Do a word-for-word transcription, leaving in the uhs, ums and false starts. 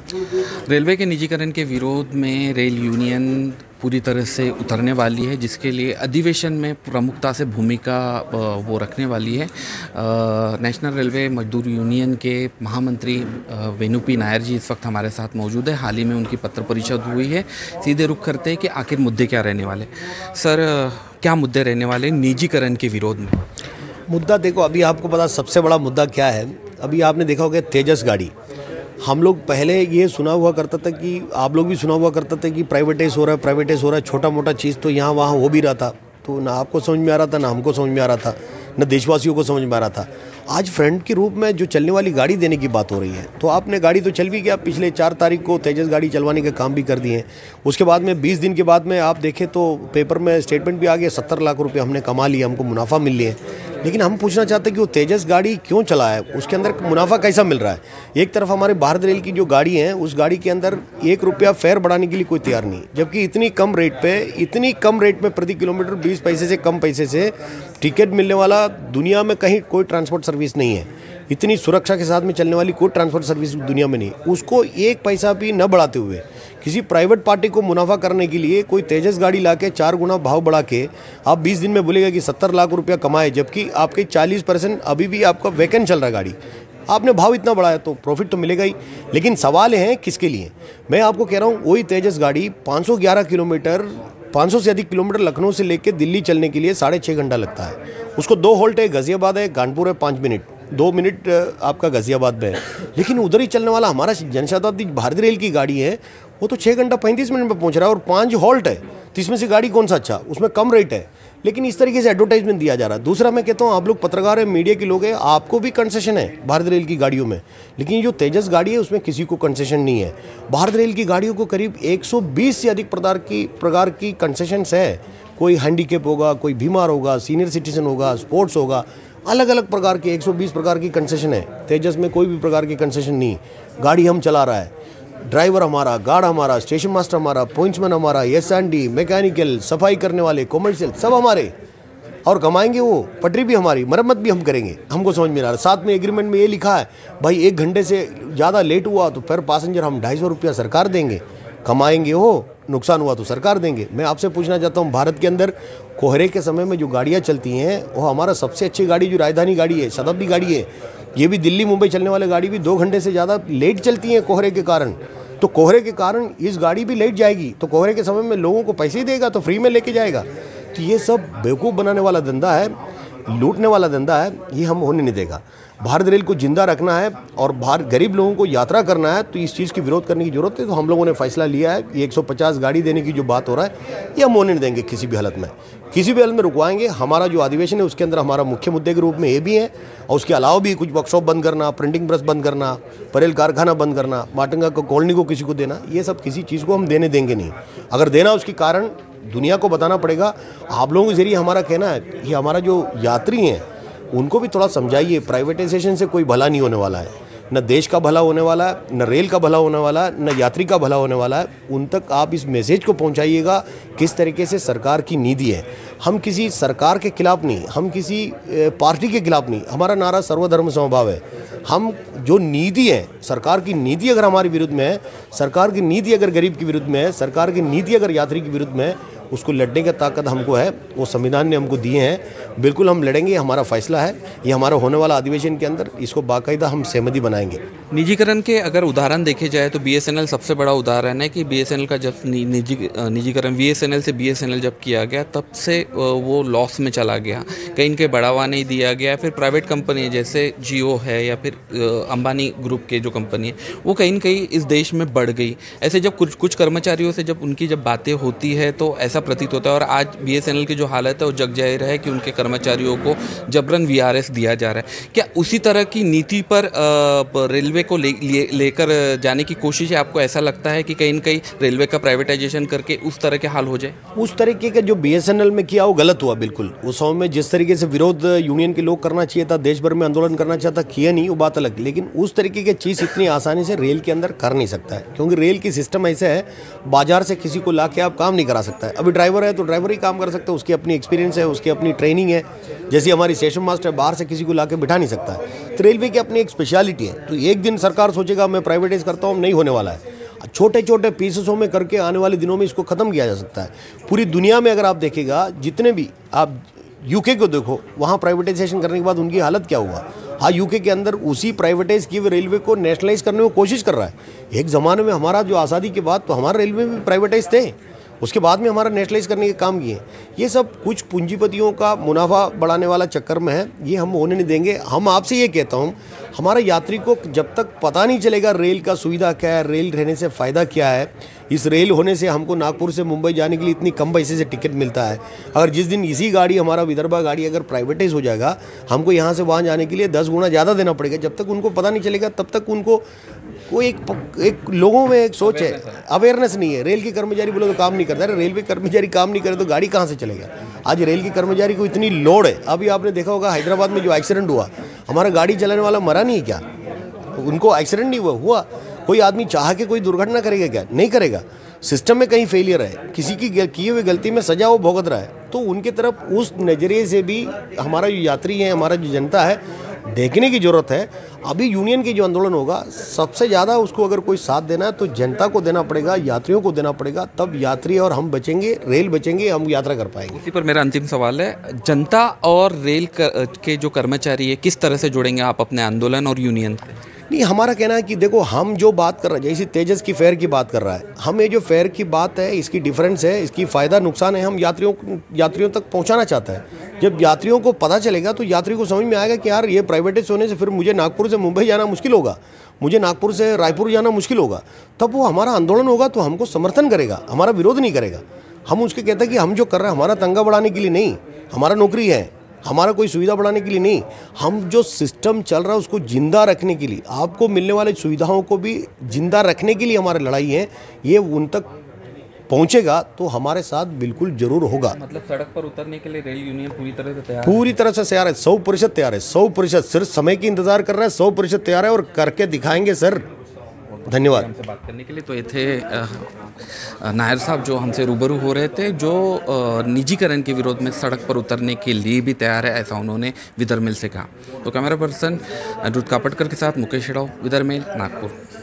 Railway के निजीकरण के विरोध में रेल यूनियन पूरी तरह से उतरने वाली है, जिसके लिए अधिवेशन में प्रमुखता से भूमिका वो रखने वाली है। नेशनल रेलवे मजदूर यूनियन के महामंत्री वेणु पी नायर जी इस वक्त हमारे साथ मौजूद है। हाल ही में उनकी पत्र परिषद हुई है। सीधे रुख करते हैं कि आखिर मुद्दे क्या रहने वाले। सर, क्या मुद्दे रहने वाले निजीकरण के विरोध में? मुद्दा देखो, अभी आपको पता सबसे बड़ा मुद्दा क्या है। अभी आपने देखा होगा तेजस गाड़ी, हम लोग पहले ये सुना हुआ करता था कि आप लोग भी सुना हुआ करता था कि प्राइवेटाइज हो रहा है प्राइवेटाइज हो रहा है छोटा मोटा चीज़ तो यहाँ वहाँ हो भी रहा था, तो ना आपको समझ में आ रहा था, ना हमको समझ में आ रहा था, ना देशवासियों को समझ में आ रहा था। आज फ्रंट के रूप में जो चलने वाली गाड़ी देने की बात हो रही है, तो आपने गाड़ी तो चल भी गया। पिछले चार तारीख को तेजस गाड़ी चलवाने के काम भी कर दिए हैं। उसके बाद में बीस दिन के बाद में आप देखें तो पेपर में स्टेटमेंट भी आ गया, सत्तर लाख रुपये हमने कमा लिए, हमको मुनाफा मिल लिए। लेकिन हम पूछना चाहते हैं कि वो तेजस गाड़ी क्यों चला है, उसके अंदर मुनाफा कैसा मिल रहा है। एक तरफ हमारे भारत रेल की जो गाड़ी है, उस गाड़ी के अंदर एक रुपया फेयर बढ़ाने के लिए कोई तैयार नहीं, जबकि इतनी कम रेट पे इतनी कम रेट में प्रति किलोमीटर बीस पैसे से कम पैसे से टिकट मिलने वाला दुनिया में कहीं कोई ट्रांसपोर्ट सर्विस नहीं है। इतनी सुरक्षा के साथ में चलने वाली कोई ट्रांसपोर्ट सर्विस दुनिया में नहीं। उसको एक पैसा भी न बढ़ाते हुए किसी प्राइवेट पार्टी को मुनाफा करने के लिए कोई तेजस गाड़ी लाके चार गुना भाव बढ़ा के आप बीस दिन में बोलेगा कि सत्तर लाख रुपया कमाए, जबकि आपके चालीस परसेंट अभी भी आपका वैकेंट चल रहा है गाड़ी। आपने भाव इतना बढ़ाया तो प्रॉफिट तो मिलेगा ही, लेकिन सवाल है किसके लिए। मैं आपको कह रहा हूँ, वही तेजस गाड़ी पाँच सौ ग्यारह किलोमीटर पाँच सौ से अधिक किलोमीटर लखनऊ से लेकर दिल्ली चलने के लिए साढ़े छः घंटा लगता है। उसको दो होल्ट है, गाजियाबाद है, कानपुर है, पाँच मिनट दो मिनट आपका गाजियाबाद में है। लेकिन उधर ही चलने वाला हमारा जनशताब्दी भारतीय रेल की गाड़ी है, वो तो छः घंटा पैंतीस मिनट में पहुंच रहा है और पांच हॉल्ट है। तो इसमें से गाड़ी कौन सा अच्छा, उसमें कम रेट है, लेकिन इस तरीके से एडवर्टाइजमेंट दिया जा रहा है। दूसरा मैं कहता हूँ, आप लोग पत्रकार हैं, मीडिया के लोग हैं, आपको भी कंसेशन है भारत रेल की गाड़ियों में, लेकिन जो तेजस गाड़ी है उसमें किसी को कंसेशन नहीं है। भारत रेल की गाड़ियों को करीब एक सौ बीस से अधिक प्रकार की प्रकार की कंसेशंस है। कोई हैंडीकेप होगा, कोई बीमार होगा, सीनियर सिटीजन होगा, स्पोर्ट्स होगा, अलग अलग प्रकार के एक सौ बीस प्रकार की कंसेशन है। तेजस में कोई भी प्रकार की कंसेशन नहीं। गाड़ी हम चला रहा है, ड्राइवर हमारा, गार्ड हमारा, स्टेशन मास्टर हमारा, पॉइंट्समैन हमारा, एस एंड डी, मैकेनिकल, सफाई करने वाले, कॉमर्शियल, सब हमारे, और कमाएंगे वो। पटरी भी हमारी, मरम्मत भी हम करेंगे। हमको समझ में आ रहा है, साथ में एग्रीमेंट में ये लिखा है भाई एक घंटे से ज़्यादा लेट हुआ तो पर पैसेंजर हम ढाई सौ रुपया सरकार देंगे। कमाएंगे हो, नुकसान हुआ तो सरकार देंगे। मैं आपसे पूछना चाहता हूँ, भारत के अंदर कोहरे के समय में जो गाड़ियाँ चलती हैं, वो हमारा सबसे अच्छी गाड़ी जो राजधानी गाड़ी है, शताब्दी गाड़ी है, ये भी दिल्ली मुंबई चलने वाली गाड़ी भी दो घंटे से ज़्यादा लेट चलती हैं कोहरे के कारण। तो कोहरे के कारण इस गाड़ी भी लेट जाएगी, तो कोहरे के समय में लोगों को पैसे ही देगा तो फ्री में लेके जाएगा। तो ये सब बेवकूफ़ बनाने वाला धंधा है, लूटने वाला धंधा है, ये हम होने नहीं देगा। भारत रेल को जिंदा रखना है और भारत गरीब लोगों को यात्रा करना है, तो इस चीज़ की विरोध करने की जरूरत है। तो हम लोगों ने फैसला लिया है, ये एक सौ पचास गाड़ी देने की जो बात हो रहा है, ये हम होने नहीं देंगे किसी भी हालत में। किसी भी हालत में रुकवाएंगे। हमारा जो अधिवेशन है उसके अंदर हमारा मुख्य मुद्दे के रूप में ये भी है, और उसके अलावा भी कुछ वर्कशॉप बंद करना, प्रिंटिंग प्रेस बंद करना, परेल कारखाना बंद करना, माटंगा को कॉलोनी को किसी को देना, ये सब किसी चीज़ को हम देने देंगे नहीं। अगर देना उसके कारण दुनिया को बताना पड़ेगा। आप लोगों के जरिए हमारा कहना है कि हमारा जो यात्री हैं उनको भी थोड़ा समझाइए, प्राइवेटाइजेशन से कोई भला नहीं होने वाला है, न देश का भला होने वाला है, न रेल का भला होने वाला है, न यात्री का भला होने वाला है। उन तक आप इस मैसेज को पहुंचाइएगा किस तरीके से सरकार की नीति है। हम किसी सरकार के खिलाफ नहीं, हम किसी पार्टी के खिलाफ नहीं, हमारा नारा सर्वधर्म समभाव है। हम जो नीति है, सरकार की नीति अगर हमारे विरुद्ध में है, सरकार की नीति अगर गरीब के विरुद्ध में है, सरकार की नीति अगर यात्री के विरुद्ध में है, उसको लड़ने की ताकत हमको है, वो संविधान ने हमको दिए हैं। बिल्कुल हम लड़ेंगे, हमारा फैसला है। ये हमारा होने वाला अधिवेशन के अंदर इसको बाकायदा हम सहमति बनाएंगे। निजीकरण के अगर उदाहरण देखे जाए तो बीएसएनएल सबसे बड़ा उदाहरण है कि बीएसएनएल का जब निजी निजीकरण बीएसएनएल से बीएसएनएल जब किया गया, तब से वो लॉस में चला गया, कहीं के बढ़ावा नहीं दिया गया। फिर प्राइवेट कंपनी जैसे जियो है या फिर अंबानी ग्रुप के जो कंपनी है, वो कहीं ना कहीं इस देश में बढ़ गई। ऐसे जब कुछ कुछ कर्मचारियों से जब उनकी जब बातें होती है तो ऐसा प्रतीत होता है। और आज बीएसएनएल की जो हालत है वो जग जाहिर है कि उनके कर्मचारियों को जबरन वीआरएस दिया जा रहा है। क्या उसी तरह की नीति पर रेलवे को ले, ले, लेकर जाने की कोशिश है? आपको ऐसा लगता है कि कहीं न कहीं रेलवे का प्राइवेटाइजेशन करके उस तरह के हाल हो जाए? उस तरीके का जो बीएसएनएल में किया वो गलत हुआ बिल्कुल। उस समय में जिस तरीके से विरोध यूनियन के लोग करना चाहिए था, देश भर में आंदोलन करना चाहता, किया नहीं, वो बात अलग। लेकिन उस तरीके की चीज़ इतनी आसानी से रेल के अंदर कर नहीं सकता है, क्योंकि रेल की सिस्टम ऐसे है, बाजार से किसी को ला के आप काम नहीं करा सकता है। अभी अभी ड्राइवर है तो ड्राइवर ही काम कर सकता है, उसकी अपनी एक्सपीरियंस है, उसकी अपनी ट्रेनिंग है। जैसी हमारी स्टेशन मास्टर बाहर से किसी को ला के बिठा नहीं सकता है। तो रेलवे की अपनी एक स्पेशलिटी है। तो एक दिन सरकार सोचेगा मैं प्राइवेटाइज करता हूँ, नहीं होने वाला है। छोटे छोटे पीसेसों में करके आने वाले दिनों में इसको ख़त्म किया जा सकता है। पूरी दुनिया में अगर आप देखेगा, जितने भी आप यूके को देखो, वहाँ प्राइवेटाइजेशन करने के बाद उनकी हालत क्या हुआ। हाँ, यूके के अंदर उसी प्राइवेटाइज किए हुए रेलवे को नेशनलाइज करने की कोशिश कर रहा है। एक ज़माने में हमारा जो आज़ादी के बाद तो हमारे रेलवे भी प्राइवेटाइज थे, उसके बाद में हमारा नेशनलाइज करने के काम किए। ये सब कुछ पूंजीपतियों का मुनाफा बढ़ाने वाला चक्कर में है, ये हम होने नहीं देंगे। हम आपसे ये कहता हूँ, हमारा यात्री को जब तक पता नहीं चलेगा रेल का सुविधा क्या है, रेल रहने से फ़ायदा क्या है, इस रेल होने से हमको नागपुर से मुंबई जाने के लिए इतनी कम पैसे से टिकट मिलता है। अगर जिस दिन इसी गाड़ी, हमारा विदर्भा गाड़ी अगर प्राइवेटाइज हो जाएगा, हमको यहाँ से वहाँ जाने के लिए दस गुना ज़्यादा देना पड़ेगा। जब तक उनको पता नहीं चलेगा तब तक उनको वो एक एक लोगों में एक सोच है, अवेयरनेस नहीं है। रेल के कर्मचारी बोले तो काम नहीं करता है, रेलवे कर्मचारी काम नहीं करे तो गाड़ी कहाँ से चलेगा। आज रेल के कर्मचारी को इतनी लोड है। अभी आपने देखा होगा हैदराबाद में जो एक्सीडेंट हुआ, हमारा गाड़ी चलाने वाला मरा नहीं क्या? उनको एक्सीडेंट नहीं हुआ हुआ कोई आदमी चाह के कोई दुर्घटना करेगा क्या? नहीं करेगा। सिस्टम में कहीं फेलियर है, किसी की किए हुए गलती में सजा वो भुगत रहा है। तो उनके तरफ उस नज़रिए से भी हमारा जो यात्री है, हमारा जो जनता है, देखने की ज़रूरत है। अभी यूनियन की जो आंदोलन होगा, सबसे ज़्यादा उसको अगर कोई साथ देना है तो जनता को देना पड़ेगा, यात्रियों को देना पड़ेगा। तब यात्री और हम बचेंगे, रेल बचेंगे, हम यात्रा कर पाएंगे। इसी पर मेरा अंतिम सवाल है, जनता और रेल के जो कर्मचारी है किस तरह से जुड़ेंगे आप अपने आंदोलन और यूनियन से? नहीं, हमारा कहना है कि देखो, हम जो बात कर रहे हैं, जैसे तेजस की फेयर की बात कर रहा है, हम ये जो फेयर की बात है, इसकी डिफरेंस है, इसकी फ़ायदा नुकसान है, हम यात्रियों यात्रियों तक पहुंचाना चाहता है। जब यात्रियों को पता चलेगा तो यात्री को समझ में आएगा कि यार ये प्राइवेटाइज होने से फिर मुझे नागपुर से मुंबई जाना मुश्किल होगा, मुझे नागपुर से रायपुर जाना मुश्किल होगा। तब वो हमारा आंदोलन होगा तो हमको समर्थन करेगा, हमारा विरोध नहीं करेगा। हम उसके कहते हैं कि हम जो कर रहे हैं हमारा तंगा बढ़ाने के लिए नहीं, हमारा नौकरी है, हमारा कोई सुविधा बढ़ाने के लिए नहीं। हम जो सिस्टम चल रहा है उसको जिंदा रखने के लिए, आपको मिलने वाली सुविधाओं को भी जिंदा रखने के लिए हमारी लड़ाई है। ये उन तक पहुंचेगा तो हमारे साथ बिल्कुल जरूर होगा। मतलब सड़क पर उतरने के लिए रेल यूनियन पूरी तरह से तैयार पूरी तरह से तैयार है, सौ प्रतिशत तैयार है, सौ प्रतिशत। सिर्फ समय की इंतजार कर रहा है, सौ प्रतिशत तैयार है और करके दिखाएंगे सर। धन्यवाद हमसे बात करने के लिए। तो ये थे नायर साहब जो हमसे रूबरू हो रहे थे, जो निजीकरण के विरोध में सड़क पर उतरने के लिए भी तैयार है, ऐसा उन्होंने विदर्भ मेल से कहा। तो कैमरा पर्सन रुत कापटकर के साथ मुकेश राव, विदर्भ मेल, नागपुर।